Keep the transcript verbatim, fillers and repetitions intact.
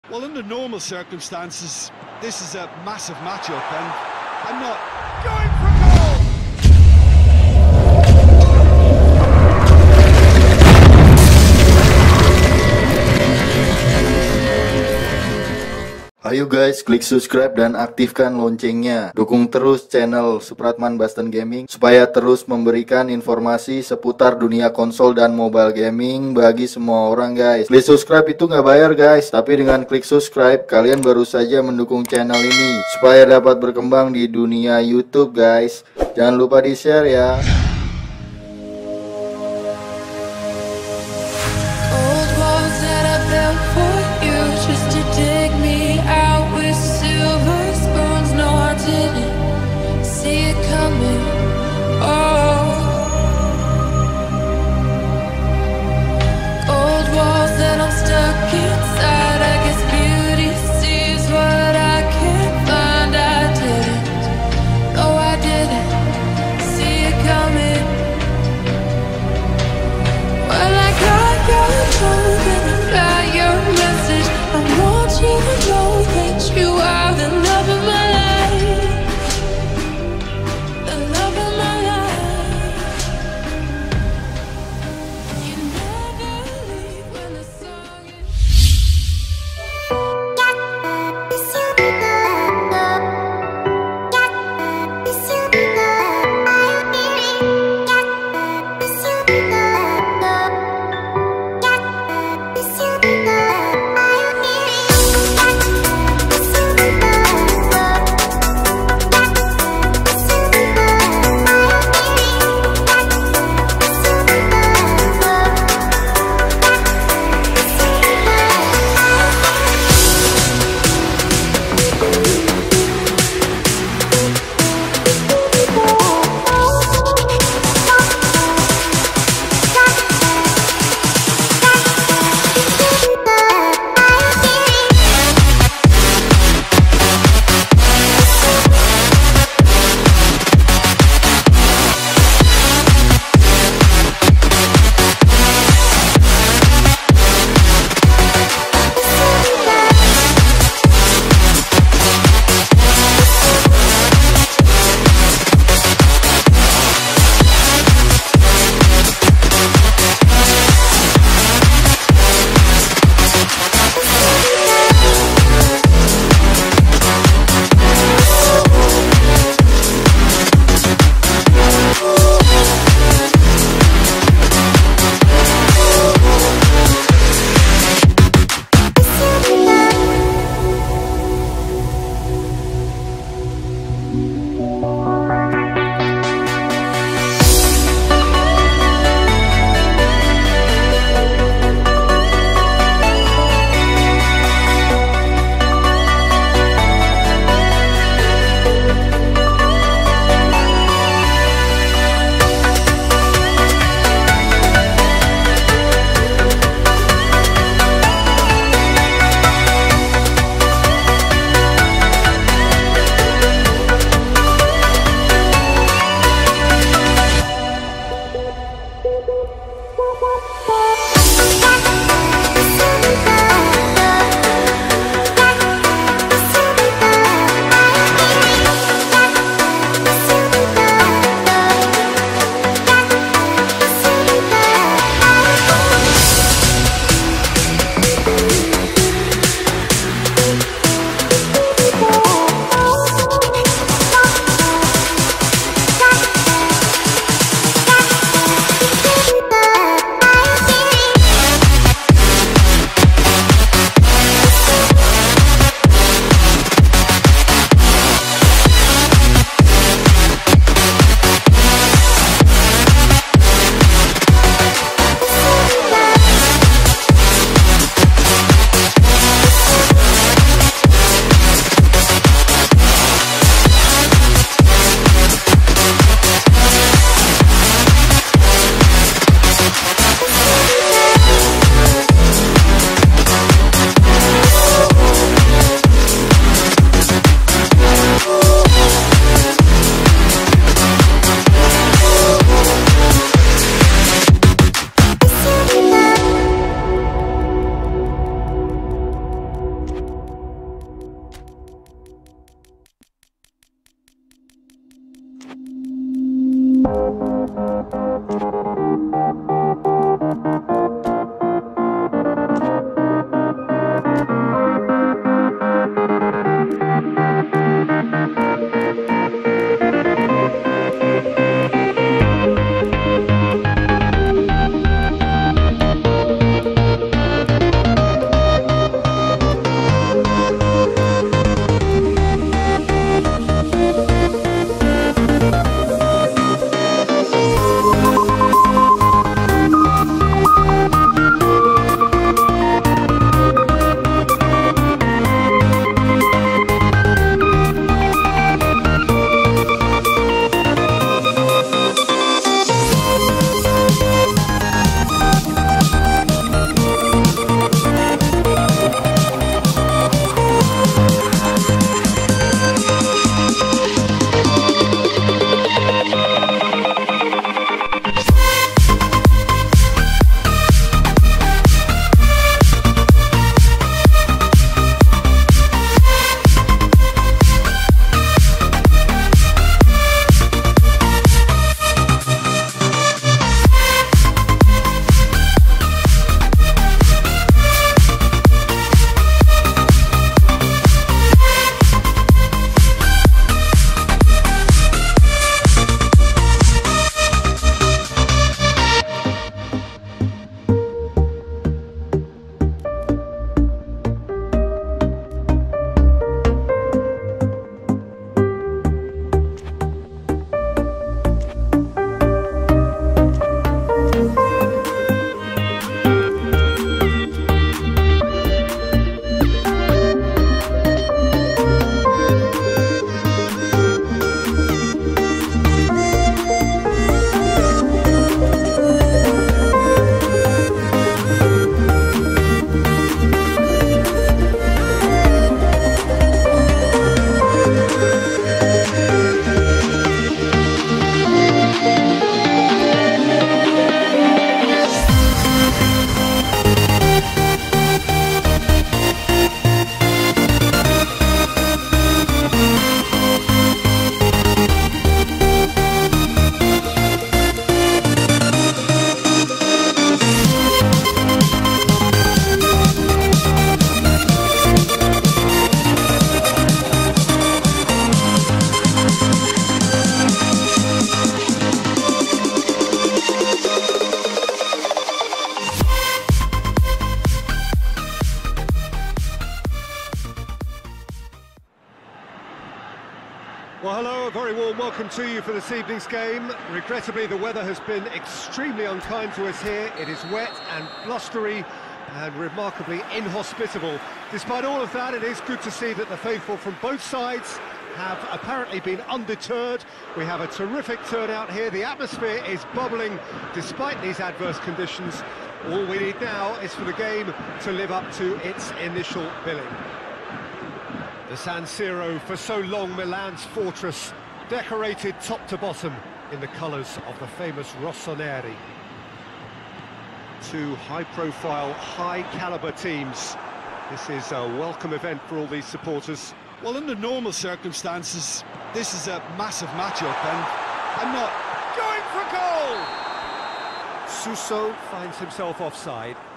Well, under normal circumstances, this is a massive matchup, and I'm not going for goal. Ayo guys, klik subscribe dan aktifkan loncengnya. Dukung terus channel Supratman Boston Gaming supaya terus memberikan informasi seputar dunia konsol dan mobile gaming bagi semua orang guys. Klik subscribe itu nggak bayar guys, tapi dengan klik subscribe kalian baru saja mendukung channel ini supaya dapat berkembang di dunia YouTube guys. Jangan lupa di share ya. Coming Well, hello, a very warm welcome to you for this evening's game. Regrettably, the weather has been extremely unkind to us here. It is wet and blustery and remarkably inhospitable. Despite all of that, it is good to see that the faithful from both sides have apparently been undeterred. We have a terrific turnout here. The atmosphere is bubbling despite these adverse conditions. All we need now is for the game to live up to its initial billing. The San Siro, for so long Milan's fortress, decorated top to bottom in the colours of the famous Rossoneri. Two high-profile, high-caliber teams. This is a welcome event for all these supporters. Well, under normal circumstances, this is a massive matchup, and I'm not going for goal! Suso finds himself offside.